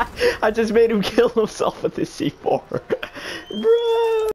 I just made him kill himself with the C4. Bro.